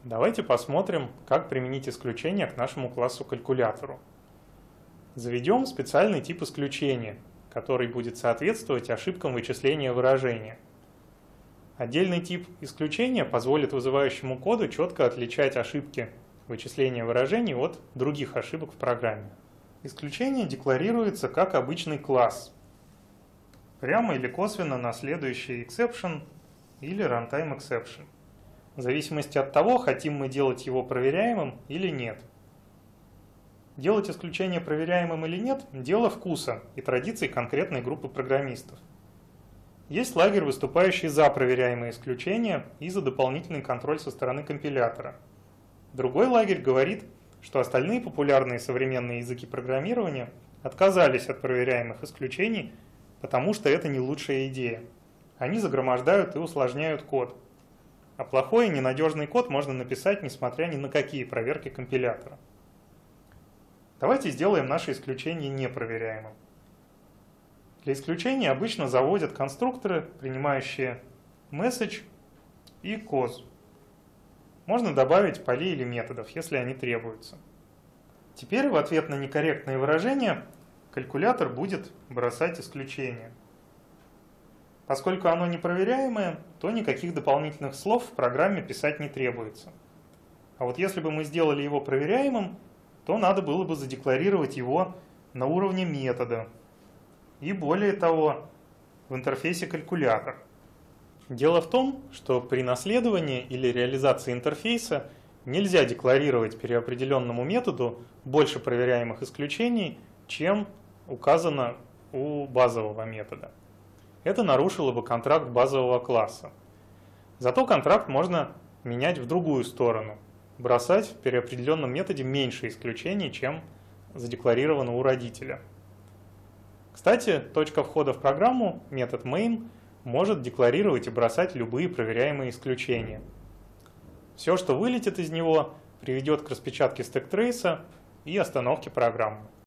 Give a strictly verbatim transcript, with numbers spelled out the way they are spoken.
Давайте посмотрим, как применить исключение к нашему классу калькулятору. Заведем специальный тип исключения, который будет соответствовать ошибкам вычисления выражения. Отдельный тип исключения позволит вызывающему коду четко отличать ошибки вычисления выражений от других ошибок в программе. Исключение декларируется как обычный класс, прямо или косвенно наследующий exception или runtime exception, в зависимости от того, хотим мы делать его проверяемым или нет. Делать исключение проверяемым или нет – дело вкуса и традиций конкретной группы программистов. Есть лагерь, выступающий за проверяемые исключения и за дополнительный контроль со стороны компилятора. Другой лагерь говорит, что остальные популярные современные языки программирования отказались от проверяемых исключений, потому что это не лучшая идея. Они загромождают и усложняют код. А плохой и ненадежный код можно написать, несмотря ни на какие проверки компилятора. Давайте сделаем наше исключение непроверяемым. Для исключения обычно заводят конструкторы, принимающие message и cause. Можно добавить полей или методов, если они требуются. Теперь в ответ на некорректные выражения калькулятор будет бросать исключение. Поскольку оно непроверяемое, то никаких дополнительных слов в программе писать не требуется. А вот если бы мы сделали его проверяемым, то надо было бы задекларировать его на уровне метода. И более того, в интерфейсе калькулятор. Дело в том, что при наследовании или реализации интерфейса нельзя декларировать переопределенному методу больше проверяемых исключений, чем указано у базового метода. Это нарушило бы контракт базового класса. Зато контракт можно менять в другую сторону, бросать в переопределенном методе меньше исключений, чем задекларировано у родителя. Кстати, точка входа в программу, метод main, может декларировать и бросать любые проверяемые исключения. Все, что вылетит из него, приведет к распечатке стэк-трейса и остановке программы.